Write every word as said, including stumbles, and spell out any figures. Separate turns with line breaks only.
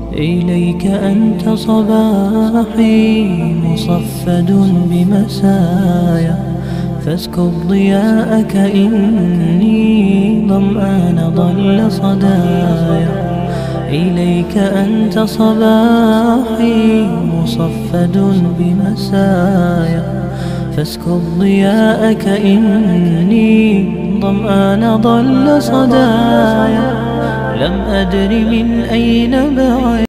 إليك أنت صباحي مصفد بمسايا، فاسكب ضياءك إني ظمآن ضل صدايا. إليك أنت صباحي مصفد بمسايا، فاسكب ضياءك إني ظمآن ضل صدايا. لم أدر من أين بعد